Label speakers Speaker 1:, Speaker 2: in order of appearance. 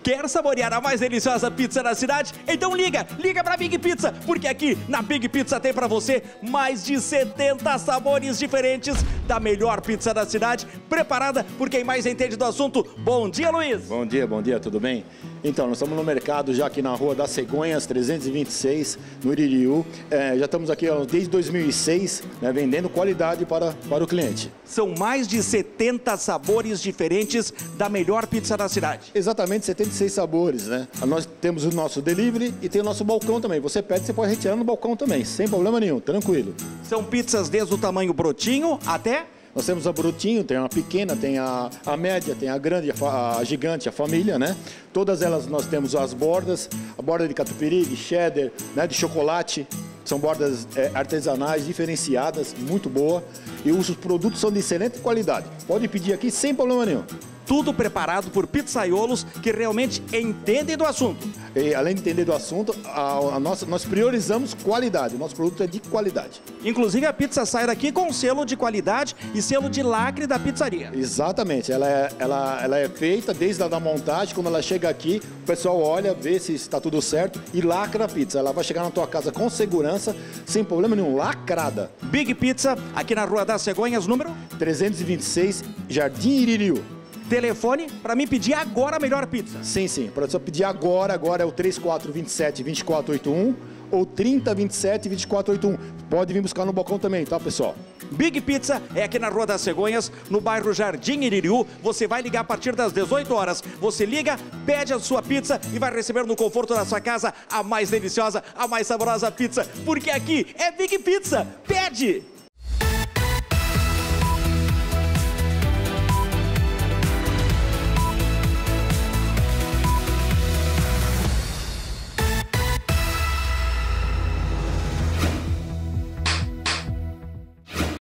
Speaker 1: Quer saborear a mais deliciosa pizza da cidade? Então liga pra Big Pizza, porque aqui na Big Pizza tem pra você mais de 70 sabores diferentes da melhor pizza da cidade, preparada por quem mais entende do assunto. Bom dia, Luiz!
Speaker 2: Bom dia, tudo bem? Então, nós estamos no mercado já aqui na Rua das Cegonhas, 326, no Iririú. Já estamos aqui desde 2006, né, vendendo qualidade para o cliente.
Speaker 1: São mais de 70 sabores diferentes da melhor pizza da cidade.
Speaker 2: Exatamente, 76 sabores, né? Nós temos o nosso delivery e tem o nosso balcão também. Você pede, você pode retirar no balcão também, sem problema nenhum, tranquilo.
Speaker 1: São pizzas desde o tamanho brotinho até...
Speaker 2: Nós temos a brotinho, tem a pequena, tem a média, tem a grande, a gigante, a família, né? Todas elas nós temos as bordas, a borda de catupiry, de cheddar, né? De chocolate. São bordas artesanais, diferenciadas, muito boa. E os produtos são de excelente qualidade. Pode pedir aqui sem problema nenhum.
Speaker 1: Tudo preparado por pizzaiolos que realmente entendem do assunto.
Speaker 2: E, além de entender do assunto, nós priorizamos qualidade. O nosso produto é de qualidade.
Speaker 1: Inclusive a pizza sai daqui com selo de qualidade e selo de lacre da pizzaria.
Speaker 2: Exatamente. Ela é feita desde a montagem. Quando ela chega aqui, o pessoal olha, vê se está tudo certo e lacra a pizza. Ela vai chegar na tua casa com segurança, sem problema nenhum, lacrada.
Speaker 1: Big Pizza, aqui na Rua das Cegonhas, número?
Speaker 2: 326, Jardim Iririú.
Speaker 1: Telefone para mim pedir agora a melhor pizza.
Speaker 2: Sim. Para você pedir agora é o 3427-2481 ou 3027-2481. Pode vir buscar no balcão também, tá, pessoal?
Speaker 1: Big Pizza é aqui na Rua das Cegonhas, no bairro Jardim Iririú. Você vai ligar a partir das 18 horas. Você liga, pede a sua pizza e vai receber no conforto da sua casa a mais deliciosa, a mais saborosa pizza. Porque aqui é Big Pizza. Pede!